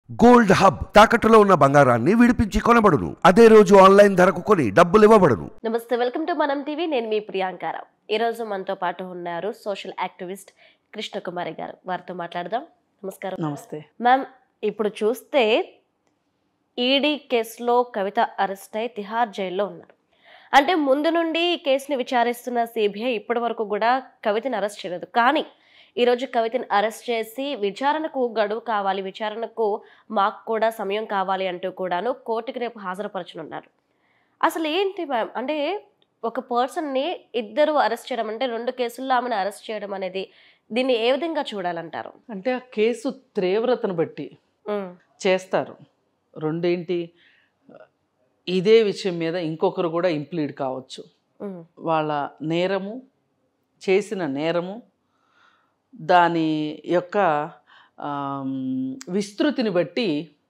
Gold hub తాకట్టులో ఉన్న బంగారాన్ని విడిపించి కొనబడును. అదే రోజు ఆన్లైన్ ధరకు కొని డబ్బులు ఇవ్వబడును. నమస్తే, వెల్కమ్ టు మనం టీవీ. నేను మీ ప్రియాంకారావు. ఈరోజు మనతో పాటు ఉన్నారు సోషల్ యాక్టివిస్ట్ కృష్ణకుమారి గారు. వారితో మాట్లాడదాం. నమస్కారం. నమస్తే మ్యామ్, ఇప్పుడు చూస్తే ఈడీ కేసులో కవిత అరెస్ట్ అయి తిహార్ జైల్లో ఉన్నారు. అంటే ముందు నుండి ఈ కేసుని విచారిస్తున్న సిబిఐ ఇప్పటి వరకు కూడా కవితని అరెస్ట్ చేయలేదు. కానీ ఈరోజు కవితని అరెస్ట్ చేసి విచారణకు గడువు కావాలి, విచారణకు మాకు కూడా సమయం కావాలి అంటూ కూడాను కోర్టుకి రేపు హాజరుపరచనున్నారు. అసలు ఏంటి మ్యామ్, అంటే ఒక పర్సన్ని ఇద్దరు అరెస్ట్ చేయడం అంటే 2 కేసుల్లో ఆమెను అరెస్ట్ చేయడం అనేది దీన్ని ఏ విధంగా చూడాలంటారు? అంటే ఆ కేసు తీవ్రతను బట్టి చేస్తారు. రెండేంటి, ఇదే విషయం మీద ఇంకొకరు కూడా ఇంప్లీడ్ కావచ్చు. వాళ్ళ నేరము, చేసిన నేరము, దాని యొక్క విస్తృతిని బట్టి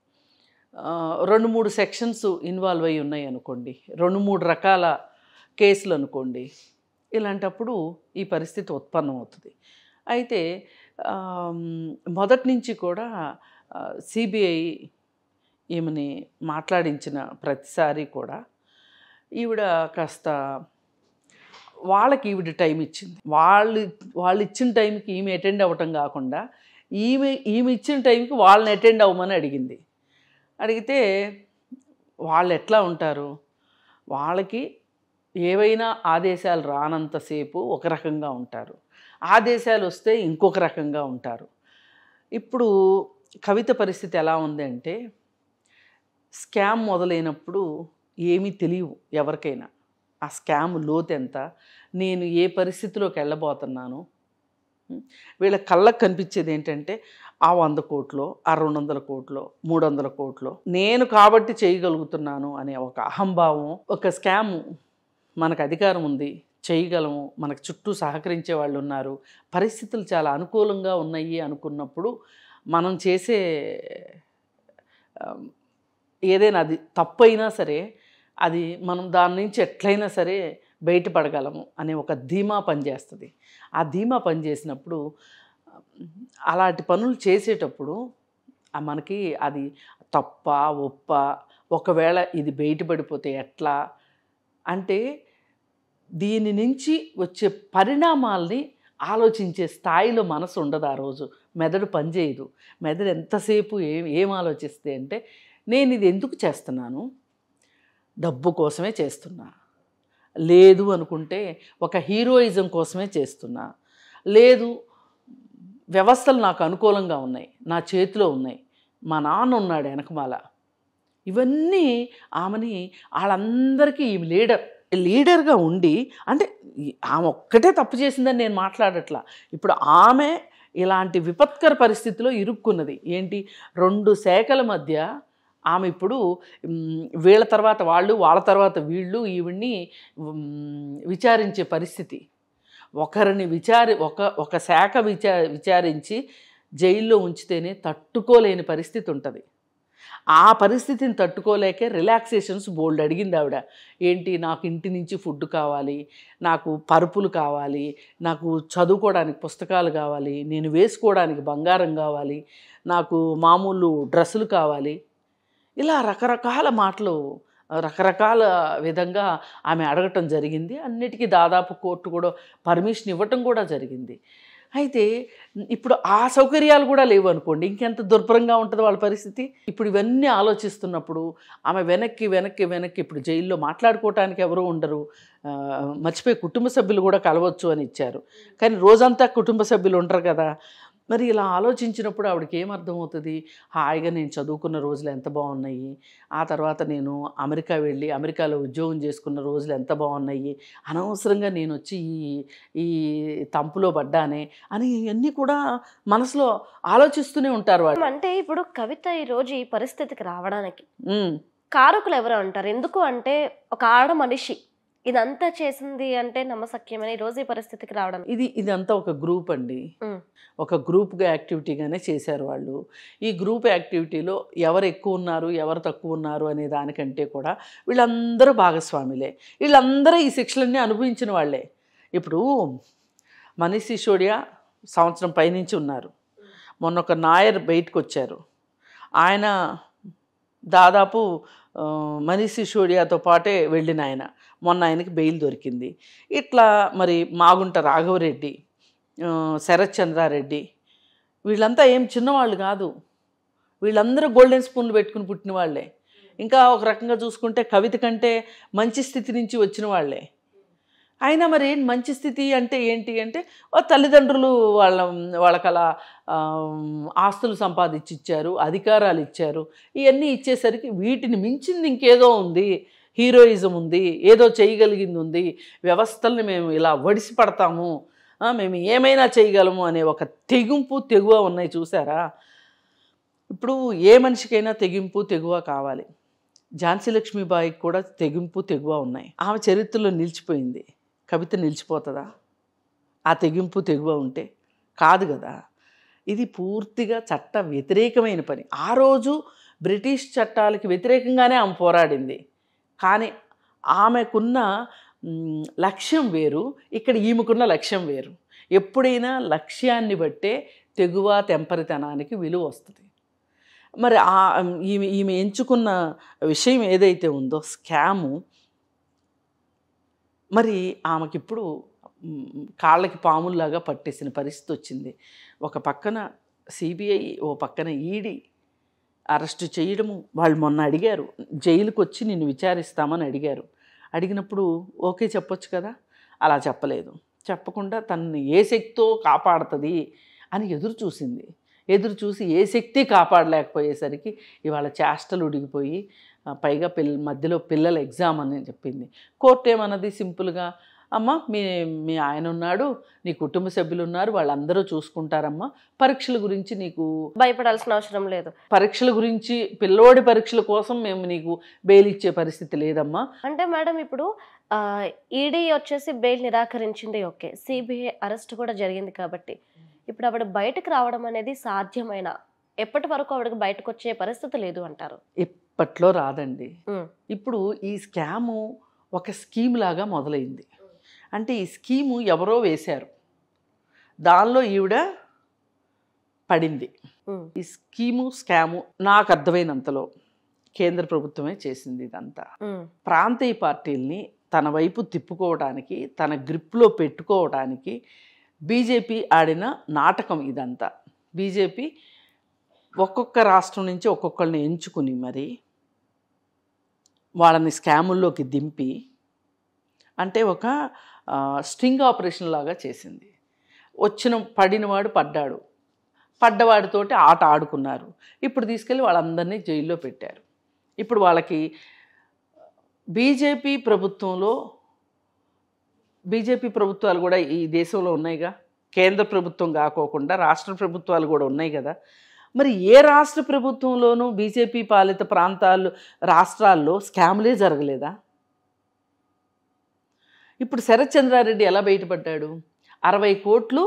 2-3 సెక్షన్స్ ఇన్వాల్వ్ అయి ఉన్నాయి అనుకోండి, 2-3 రకాల కేసులు అనుకోండి. ఇలాంటప్పుడు ఈ పరిస్థితి ఉత్పన్నమవుతుంది. అయితే మొదటి నుంచి కూడా సిబిఐ ఈమెని మాట్లాడించిన ప్రతిసారి కూడా ఈవిడ కాస్త వాళ్ళకి ఈవిడ టైం ఇచ్చింది. వాళ్ళు ఇచ్చిన టైంకి ఈమె అటెండ్ అవ్వటం కాకుండా ఈమె ఇచ్చిన టైంకి వాళ్ళని అటెండ్ అవ్వమని అడిగింది. అడిగితే వాళ్ళు ఎట్లా ఉంటారు, వాళ్ళకి ఏవైనా ఆదేశాలు రానంతసేపు ఒక రకంగా ఉంటారు, ఆదేశాలు వస్తే ఇంకొక రకంగా ఉంటారు. ఇప్పుడు కవిత పరిస్థితి ఎలా ఉంది అంటే, స్కామ్ మొదలైనప్పుడు ఏమీ తెలియవు ఎవరికైనా. ఆ స్కామ్ లోతెంత, నేను ఏ పరిస్థితిలోకి వెళ్ళబోతున్నాను. వీళ్ళ కళ్ళకు కనిపించేది ఏంటంటే ఆ 100 కోట్లు, ఆ 200 కోట్లు, 300 కోట్లు నేను కాబట్టి చేయగలుగుతున్నాను అనే ఒక అహంభావం. ఒక స్కామ్, మనకు అధికారం ఉంది, చేయగలము, మనకు చుట్టూ సహకరించే వాళ్ళు ఉన్నారు, పరిస్థితులు చాలా అనుకూలంగా ఉన్నాయి అనుకున్నప్పుడు మనం చేసే ఏదైనా అది తప్పైనా సరే అది మనం దాని నుంచి ఎట్లయినా సరే బయటపడగలము అనే ఒక ధీమా పనిచేస్తుంది. ఆ ధీమా పనిచేసినప్పుడు అలాంటి పనులు చేసేటప్పుడు మనకి అది తప్ప ఒప్ప, ఒకవేళ ఇది బయటపడిపోతే ఎట్లా అంటే దీని నుంచి వచ్చే పరిణామాల్ని ఆలోచించే స్థాయిలో మనసు ఉండదు. ఆ రోజు మెదడు పనిచేయదు. మెదడు ఎంతసేపు ఏం ఆలోచిస్తే అంటే, నేను ఇది ఎందుకు చేస్తున్నాను, డబ్బు కోసమే చేస్తున్నా, లేదు అనుకుంటే ఒక హీరోయిజం కోసమే చేస్తున్నా, లేదు వ్యవస్థలు నాకు అనుకూలంగా ఉన్నాయి, నా చేతిలో ఉన్నాయి, మా నాన్న ఉన్నాడు వెనకమాల, ఇవన్నీ ఆమెని వాళ్ళందరికీ ఈమె లీడర్గా ఉండి, అంటే ఆమె ఒక్కటే తప్పు చేసిందని నేను మాట్లాడట్లా. ఇప్పుడు ఆమె ఇలాంటి విపత్కర పరిస్థితిలో ఇరుక్కున్నది. ఏంటి, 2 శాఖల మధ్య ఆమె ఇప్పుడు వీళ్ళ తర్వాత వాళ్ళు, వాళ్ళ తర్వాత వీళ్ళు ఈవిడ్ని విచారించే పరిస్థితి. ఒకరిని ఒక శాఖ విచారించి జైల్లో ఉంచితేనే తట్టుకోలేని పరిస్థితి ఉంటుంది. ఆ పరిస్థితిని తట్టుకోలేకే రిలాక్సేషన్స్ బోల్డ్ అడిగింది ఆవిడ. ఏంటి, నాకు ఇంటి నుంచి ఫుడ్ కావాలి, నాకు పరుపులు కావాలి, నాకు చదువుకోవడానికి పుస్తకాలు కావాలి, నేను వేసుకోవడానికి బంగారం కావాలి, నాకు మామూలు డ్రెస్సులు కావాలి, ఇలా రకరకాల మాటలు రకరకాల విధంగా ఆమె అడగటం జరిగింది. అన్నిటికీ దాదాపు కోర్టు కూడా పర్మిషన్ ఇవ్వటం కూడా జరిగింది. అయితే ఇప్పుడు ఆ సౌకర్యాలు కూడా లేవు అనుకోండి, ఇంకెంత దుర్భరంగా ఉంటుంది వాళ్ళ పరిస్థితి. ఇప్పుడు ఇవన్నీ ఆలోచిస్తున్నప్పుడు ఆమె వెనక్కి ఇప్పుడు జైల్లో మాట్లాడుకోవటానికి ఎవరు ఉండరు, మర్చిపోయి కుటుంబ సభ్యులు కూడా కలవచ్చు అని ఇచ్చారు. కానీ రోజంతా కుటుంబ సభ్యులు ఉండరు కదా. మరి ఇలా ఆలోచించినప్పుడు ఆవిడకి ఏమర్థమవుతుంది, హాయిగా నేను చదువుకున్న రోజులు ఎంత బాగున్నాయి, ఆ తర్వాత నేను అమెరికా వెళ్ళి అమెరికాలో ఉద్యోగం చేసుకున్న రోజులు ఎంత బాగున్నాయి, అనవసరంగా నేను వచ్చి ఈ తంపులో పడ్డానే అని ఇవన్నీ కూడా మనసులో ఆలోచిస్తూనే ఉంటారు వాళ్ళు. అంటే ఇప్పుడు కవిత ఈరోజు ఈ పరిస్థితికి రావడానికి కారకులు ఎవరు అంటారు? ఎందుకు అంటే ఒక ఆడ మనిషి ఇదంతా చేసింది అంటే నమ్మసక్యమని ఈరోజు ఈ పరిస్థితికి రావడం, ఇదంతా ఒక గ్రూప్ అండి. ఒక గ్రూప్గా యాక్టివిటీగానే చేశారు వాళ్ళు. ఈ గ్రూప్ యాక్టివిటీలో ఎవరు ఎక్కువ ఉన్నారు, ఎవరు తక్కువ ఉన్నారు అనే దానికంటే కూడా వీళ్ళందరూ భాగస్వాములే. వీళ్ళందరూ ఈ శిక్షలన్నీ అనుభవించిన వాళ్ళే. ఇప్పుడు మనీష్ సిసోడియా సంవత్సరం పైనుంచి ఉన్నారు. మొన్న ఒక నాయర్ బయటకు వచ్చారు. ఆయన దాదాపు మనీష్ సిసోడియాతో పాటే వెళ్ళిన ఆయన. మొన్న ఆయనకి బెయిల్ దొరికింది. ఇట్లా మరి మాగుంట రాఘవరెడ్డి, శరత్ చంద్రారెడ్డి వీళ్ళంతా ఏం చిన్నవాళ్ళు కాదు. వీళ్ళందరూ గోల్డెన్ స్పూన్లు పెట్టుకుని పుట్టిన వాళ్ళే. ఇంకా ఒక రకంగా చూసుకుంటే కవిత కంటే మంచి స్థితి నుంచి వచ్చిన వాళ్ళే. అయినా మరి మంచి స్థితి అంటే ఏంటి అంటే తల్లిదండ్రులు వాళ్ళకి అలా ఆస్తులు సంపాదించి ఇచ్చారు, అధికారాలు ఇచ్చారు. ఇవన్నీ ఇచ్చేసరికి వీటిని మించింది ఇంకేదో ఉంది, హీరోయిజం ఉంది, ఏదో చేయగలిగింది ఉంది, వ్యవస్థల్ని మేము ఇలా వడిసి పడతాము, మేము ఏమైనా చేయగలము అనే ఒక తెగువ ఉన్నాయి చూసారా. ఇప్పుడు ఏ మనిషికైనా తెగింపు తెగువ కావాలి. ఝాన్సీ లక్ష్మీబాయికి కూడా తెగువ ఉన్నాయి. ఆమె చరిత్రలో నిలిచిపోయింది. కవిత నిలిచిపోతుందా ఆ తెగువ ఉంటే? కాదు కదా. ఇది పూర్తిగా చట్ట వ్యతిరేకమైన పని. ఆ రోజు బ్రిటిష్ చట్టాలకి వ్యతిరేకంగానే ఆమె పోరాడింది. కానీ ఆమెకున్న లక్ష్యం వేరు, ఇక్కడ ఈమెకున్న లక్ష్యం వేరు. ఎప్పుడైనా లక్ష్యాన్ని బట్టే తెగువ తెంపరితనానికి విలువ వస్తుంది. మరి ఈమె ఎంచుకున్న విషయం ఏదైతే ఉందో స్కాము, మరి ఆమెకిప్పుడు కాళ్ళకి పాముల్లాగా పట్టేసిన పరిస్థితి వచ్చింది. ఒక పక్కన సిబిఐ, ఓ పక్కన ఈడీ అరెస్టు చేయడము. వాళ్ళు మొన్న అడిగారు, జైలుకి వచ్చి నిన్ను విచారిస్తామని అడిగారు. అడిగినప్పుడు ఓకే చెప్పొచ్చు కదా, అలా చెప్పలేదు. చెప్పకుండా తనని ఏ శక్తితో కాపాడుతుంది అని ఎదురు చూసింది. ఎదురు చూసి ఏ శక్తి కాపాడలేకపోయేసరికి ఇవాళ చేష్టలు ఉడిగిపోయి పైగా మధ్యలో పిల్లల ఎగ్జామ్ అని చెప్పింది. కోర్టు ఏమన్నది సింపుల్గా, అమ్మ మీ ఆయన ఉన్నాడు, నీ కుటుంబ సభ్యులు ఉన్నారు, వాళ్ళందరూ చూసుకుంటారమ్మా, పరీక్షల గురించి నీకు భయపడాల్సిన అవసరం లేదు, పరీక్షల గురించి పిల్లోడి పరీక్షల కోసం మేము నీకు బెయిల్ ఇచ్చే పరిస్థితి లేదమ్మా. అంటే మేడం ఇప్పుడు ఈడీ వచ్చేసి బెయిల్ నిరాకరించింది, ఓకే, సిబిఐ అరెస్ట్ కూడా జరిగింది. కాబట్టి ఇప్పుడు ఆవిడ బయటకు రావడం అనేది సాధ్యమైన, ఎప్పటి వరకు ఆవిడకి బయటకు వచ్చే పరిస్థితి లేదు అంటారు? ఎప్పట్లో రాదండి. ఇప్పుడు ఈ స్కాము ఒక స్కీమ్ లాగా మొదలైంది. అంటే ఈ స్కీము ఎవరో వేశారు, దానిలో ఈవిడ పడింది. ఈ స్కాము నాకు అర్థమైనంతలో కేంద్ర ప్రభుత్వమే చేసింది ఇదంతా. ప్రాంతీయ పార్టీల్ని తన వైపు తిప్పుకోవడానికి, తన గ్రిప్లో పెట్టుకోవడానికి బీజేపీ ఆడిన నాటకం ఇదంతా. బీజేపీ ఒక్కొక్క రాష్ట్రం నుంచి ఒక్కొక్కరిని ఎంచుకుని మరి వాళ్ళని స్కాముల్లోకి దింపి, అంటే ఒక స్ట్రింగ్ ఆపరేషన్ లాగా చేసింది. పడినవాడు పడ్డాడు, పడ్డవాడితోటి ఆట ఆడుకున్నారు. ఇప్పుడు తీసుకెళ్ళి వాళ్ళందరినీ జైల్లో పెట్టారు. ఇప్పుడు వాళ్ళకి బీజేపీ ప్రభుత్వాలు కూడా ఈ దేశంలో ఉన్నాయిగా, కేంద్ర ప్రభుత్వం కాకోకుండా రాష్ట్ర ప్రభుత్వాలు కూడా ఉన్నాయి కదా. మరి ఏ రాష్ట్ర ప్రభుత్వంలోనూ బీజేపీ పాలిత రాష్ట్రాల్లో స్కామ్లే జరగలేదా? ఇప్పుడు శరత్ చంద్రారెడ్డి ఎలా బయటపడ్డాడు? 60 కోట్లు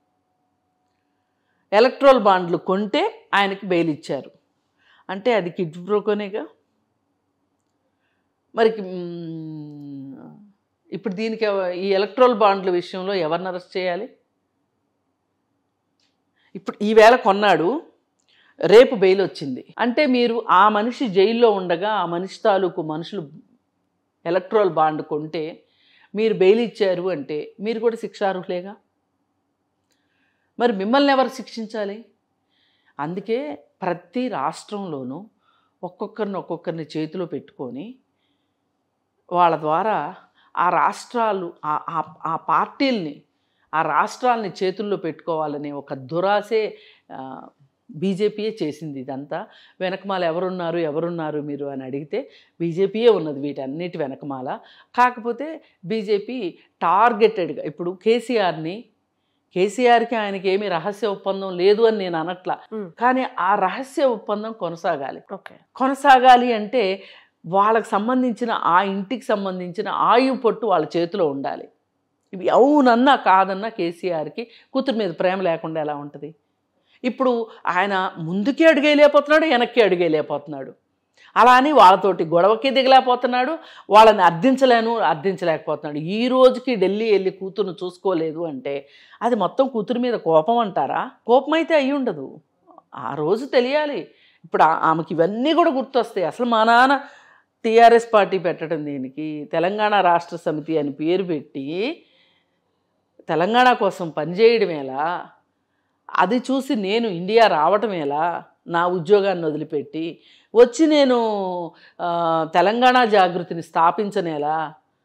ఎలక్ట్రల్ బాండ్లు కొంటే ఆయనకి బెయిల్ ఇచ్చారు. అంటే అది కిడ్ ప్రోకోనేగా. మరి ఇప్పుడు దీనికి ఈ ఎలక్ట్రల్ బాండ్ల విషయంలో ఎవరిని అరెస్ట్ చేయాలి? ఇప్పుడు ఈవేళ కొన్నాడు, రేపు బెయిల్ వచ్చింది అంటే మీరు ఆ మనిషి జైల్లో ఉండగా ఆ మనిషి తాలూకు మనుషులు ఎలక్ట్రల్ బాండ్ కొంటే మీరు బెయిల్ ఇచ్చారు అంటే మీరు కూడా శిక్షార్హులేగా. మరి మిమ్మల్ని ఎవరు శిక్షించాలి? అందుకే ప్రతి రాష్ట్రంలోనూ ఒక్కొక్కరిని చేతిలో పెట్టుకొని వాళ్ళ ద్వారా ఆ రాష్ట్రాలు ఆ పార్టీల్ని ఆ రాష్ట్రాలని చేతుల్లో పెట్టుకోవాలనే ఒక దురాశే బీజేపీయే చేసింది ఇదంతా. వెనకమాల ఎవరున్నారు మీరు అని అడిగితే బీజేపీయే ఉన్నది వీటన్నిటి వెనకమాల. కాకపోతే బీజేపీ టార్గెటెడ్గా ఇప్పుడు కేసీఆర్కి ఆయనకి ఏమీ రహస్య ఒప్పందం లేదు అని నేను అనట్లా, కానీ ఆ రహస్య ఒప్పందం కొనసాగాలి అంటే వాళ్ళకి సంబంధించిన ఆ ఇంటికి సంబంధించిన ఆయువు పట్టు వాళ్ళ చేతిలో ఉండాలి. ఇవి అవునన్నా కాదన్నా కేసీఆర్కి కూతురు మీద ప్రేమ లేకుండా ఎలా ఉంటుంది? ఇప్పుడు ఆయన ముందుకి అడుగేయలేకపోతున్నాడు, వెనక్కి అడుగేయలేకపోతున్నాడు. అలా అని వాళ్ళతోటి గొడవకి దిగలేకపోతున్నాడు, వాళ్ళని అర్థించలేకపోతున్నాడు. ఈ రోజుకి ఢిల్లీ వెళ్ళి కూతురును చూసుకోలేదు అంటే అది మొత్తం కూతురు మీద కోపం అంటారా? కోపం అయితే అయ్యి ఉండదు. ఆ రోజు తెలియాలి ఇప్పుడు ఆమెకి ఇవన్నీ కూడా గుర్తొస్తాయి. అసలు మా నాన్న టీఆర్ఎస్ పార్టీ పెట్టడం దేనికి, తెలంగాణ రాష్ట్ర సమితి అని పేరు పెట్టి తెలంగాణ కోసం పనిచేయడం ఎలా, అది చూసి నేను ఇండియా రావటం ఎలా, నా ఉద్యోగాన్ని వదిలిపెట్టి వచ్చి నేను తెలంగాణ జాగృతిని స్థాపించనేలా,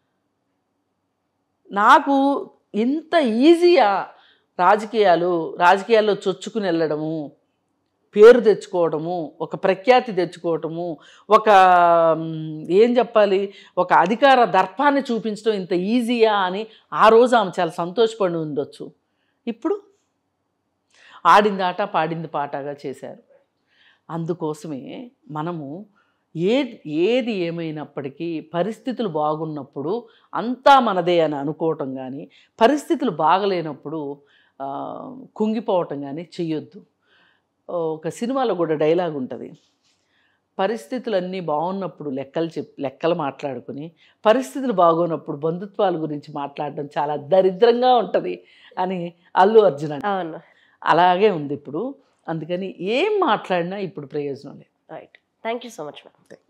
నాకు ఇంత ఈజీయా రాజకీయాల్లో చొచ్చుకుని వెళ్ళడము, పేరు తెచ్చుకోవడము, ఒక ప్రఖ్యాతి తెచ్చుకోవటము, ఒక ఏం చెప్పాలి, ఒక అధికార దర్పాన్ని చూపించడం ఇంత ఈజీయా అని ఆ రోజు ఆమె చాలా సంతోషపడి ఉండొచ్చు. ఇప్పుడు ఆడింది ఆట పాడింది పాటగా చేశారు. అందుకోసమే మనము ఏది ఏమైనప్పటికీ పరిస్థితులు బాగున్నప్పుడు అంతా మనదే అని అనుకోవటం కానీ, పరిస్థితులు బాగలేనప్పుడు కుంగిపోవటం కానీ చెయ్యొద్దు. ఒక సినిమాలో కూడా డైలాగ్ ఉంటుంది, పరిస్థితులన్నీ బాగున్నప్పుడు లెక్కలు మాట్లాడుకుని, పరిస్థితులు బాగోనప్పుడు బంధుత్వాల గురించి మాట్లాడడం చాలా దరిద్రంగా ఉంటుంది అని అల్లు అర్జున్ అంటే. అవును, అలాగే ఉంది ఇప్పుడు. అందుకని ఏం మాట్లాడినా ఇప్పుడు ప్రయోజనం లేదు. Right. Thank you so much ma'am.